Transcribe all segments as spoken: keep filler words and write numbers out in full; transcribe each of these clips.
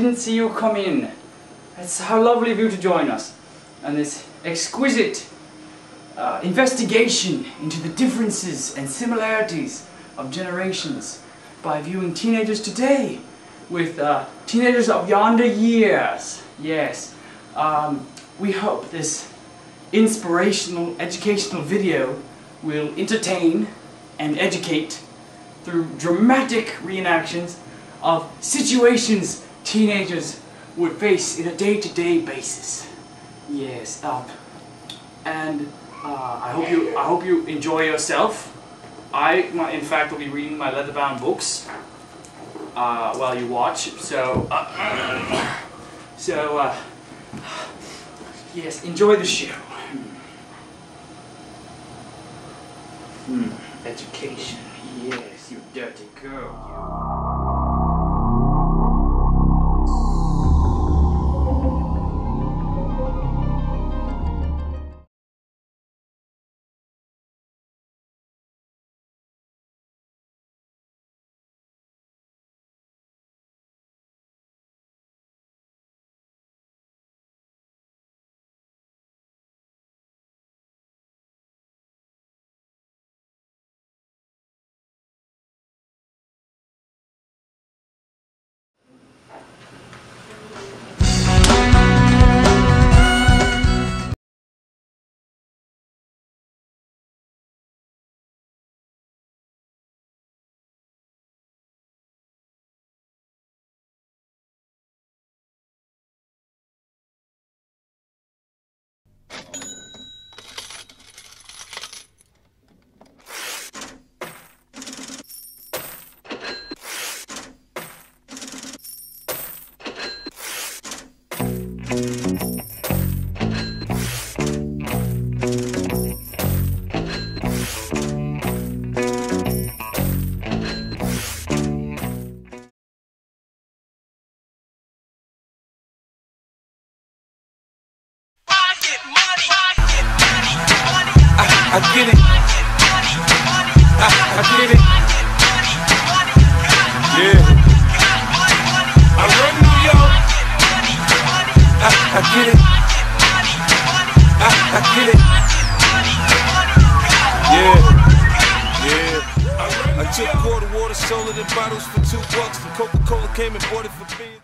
didn't see you come in. It's how lovely of you to join us on this exquisite uh, investigation into the differences and similarities of generations by viewing teenagers today with uh, teenagers of yonder years. Yes, um, we hope this inspirational, educational video will entertain and educate through dramatic reenactions of situations teenagers would face in a day-to-day basis. Yes, um, and uh, I hope you I hope you enjoy yourself. I, in fact, will be reading my leather-bound books uh, while you watch. So, uh, so uh, yes, enjoy the show. Hmm, education. Yes, you dirty girl. I get it. I, I get it. Yeah. I run New York. I, I get it. I, I get it. Yeah. Yeah. I took quarter water, sold it in bottles for two bucks. And Coca-Cola came and bought it for beans.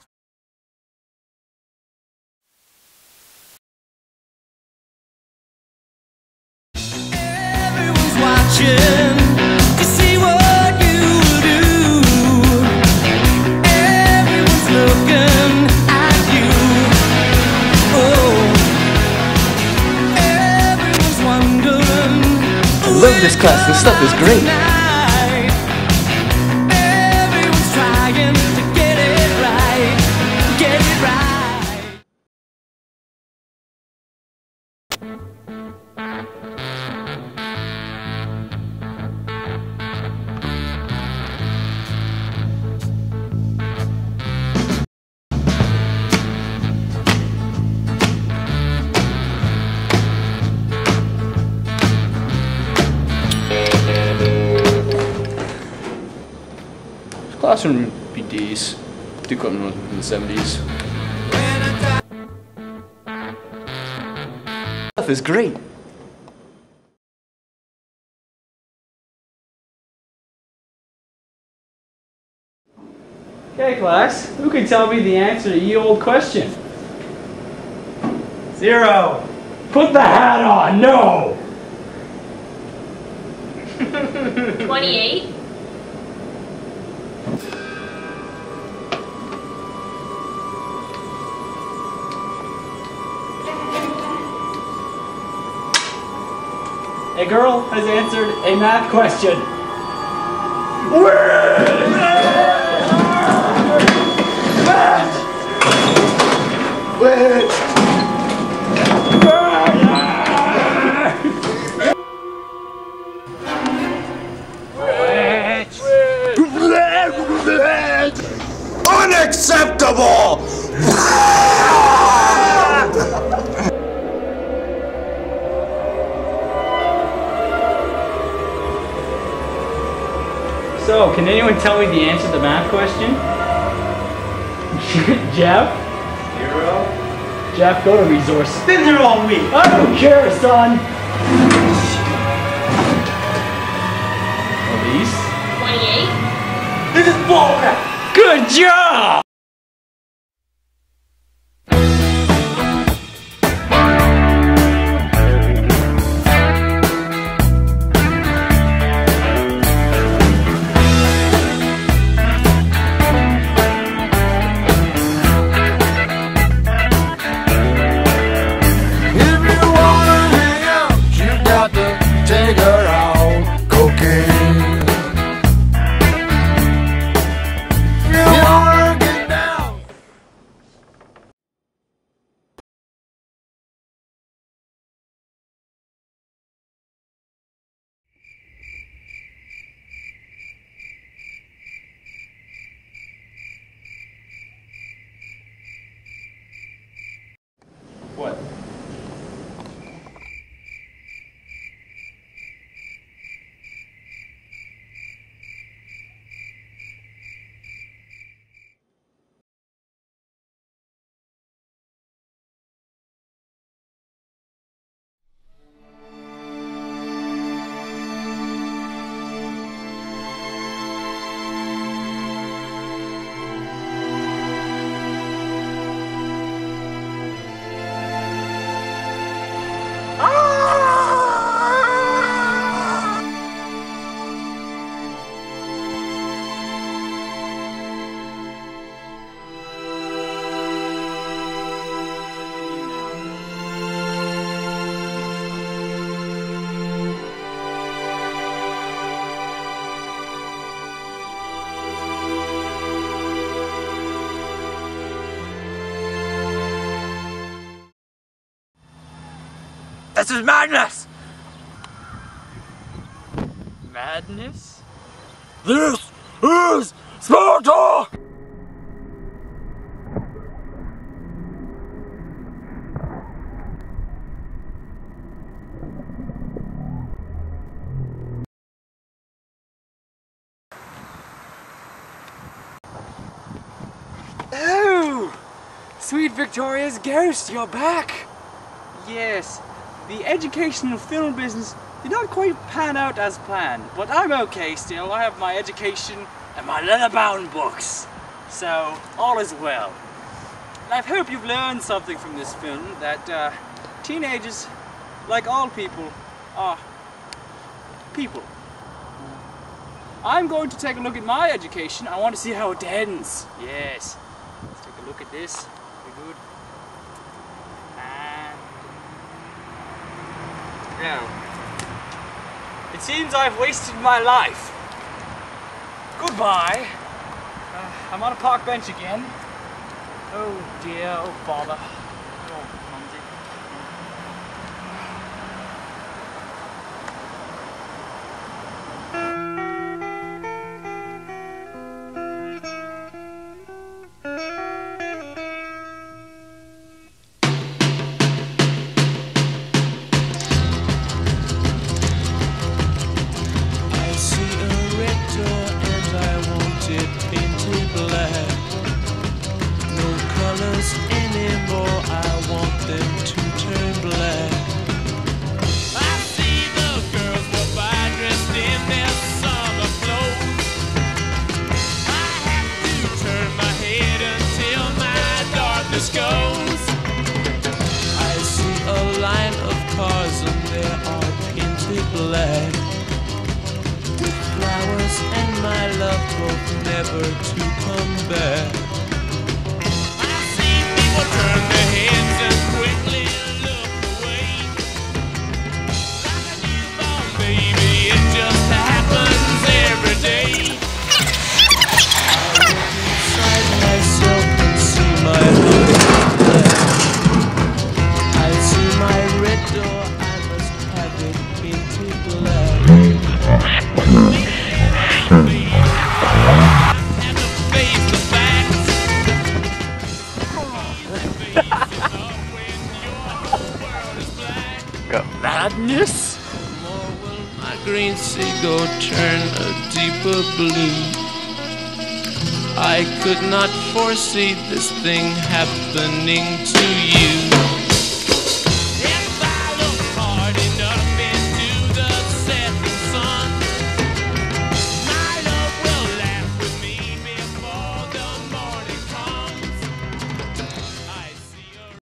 To see what you do. Everyone's looking at you. Oh, everyone's wondering. I love this class, this stuff is great. Everyone's trying to get it right, get it right. Classroom would be D's. Do come in the seventies. Stuff is great. Okay, class, who can tell me the answer to ye old question? Zero. Put the hat on, no! twenty-eight. A girl has answered a math question. Unacceptable! So, can anyone tell me the answer to the math question? Jeff? Zero. Jeff, go to resource. Then they're all me. I don't care, son. Elise? twenty-eight. This is bullcrap. Good job! What? This is madness! Madness? This is Sparta! Oh! Sweet Victoria's ghost, you're back! Yes, the educational film business did not quite pan out as planned, but I'm okay still. I have my education and my leather-bound books, so all is well. And I hope you've learned something from this film, that uh, teenagers, like all people, are people. I'm going to take a look at my education. I want to see how it ends. Yes. Let's take a look at this. Very good. And now, it seems I've wasted my life. Goodbye. Uh, I'm on a park bench again. Oh dear, oh bother. Oh, clumsy. Anymore, I want them to turn black. I see the girls go by dressed in their summer clothes. I have to turn my head until my darkness goes. I see a line of cars and they are painted black, with flowers and my love both never to come back. Turn their heads and quickly look away. Like a newborn baby, it just happens every day. I look inside myself and see my hood. I see my red door, I must have it painted black. And the face of facts. Go. Madness? More will my green seagull turn a deeper blue. I could not foresee this thing happening to you.